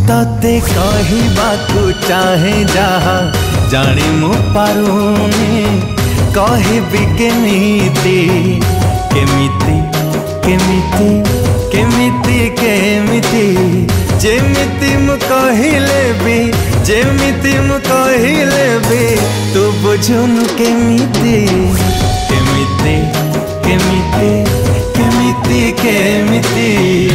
तते कहबाकू चाहे जहा जाने मु पारुनी कहबी केमिति केमिति केमिति केमिति केमिति जेमिति मु कहले भी जेमिति मु कहले भी तू बुझुनु केमिति केमिति केमिति केमिति केमिति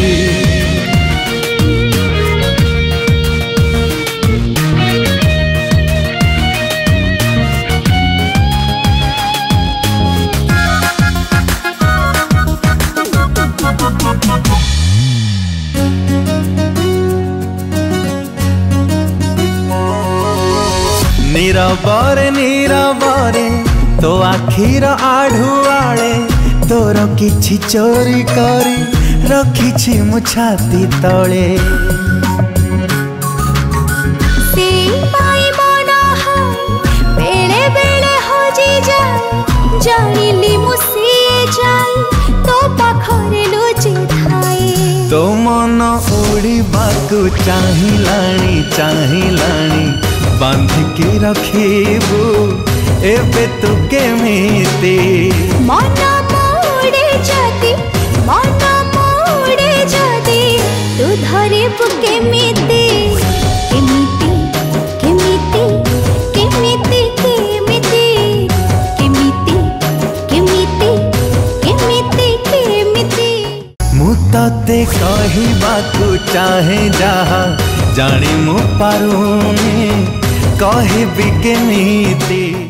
नीरबरे नीरबरे तो आखिर आढ़ुआड़े तोर किछि चोरी करी रखिछि मु छाती तले बेले बेले हजि जाए जानिली मु से जाए तो पाखरे लुचि थाए तो मन उड़ीबाकू चाहिलाणी बांधिकी रखीबू एबे तू केमिति मन मोड़े जदी तू धरिबू केमिति केमिति केमिति केमिति केमिति केमिति केमिति केमिति केमिति मु तते कहबाकू चाहे जहा जाने मु पारुनी कहबी केमिति।